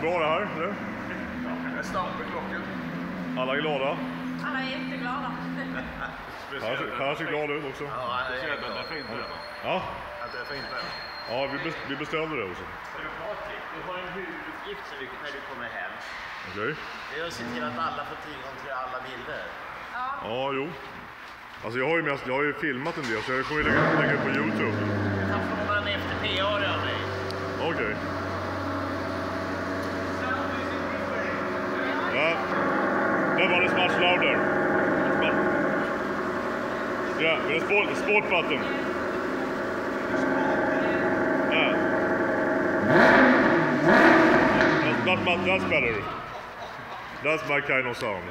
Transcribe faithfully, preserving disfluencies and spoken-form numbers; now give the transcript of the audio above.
bra det här, eller? Ja, stapelklockan. Alla är glada? Alla är jätteglada. Per ser glad ut också. Ja, det är det är fint det. Ja? Att det är fint det. Ja, vi, bes vi beställde det också. Du har en huvuduppgift så mycket när du kommer hem. Okej. Okay. Det är att se till att alla får tillgång till alla bilder. Ja. Ja, jo. Alltså jag har ju mest, jag har ju filmat en del så jag kommer ju lägga, lägga upp på YouTube. Du kan fråga en efter P R av mig. Okej. Okay. Yeah. That one is much louder. Yeah, with a sport, sport button. Yeah. That's, that's, that's better. That's my kind of sound.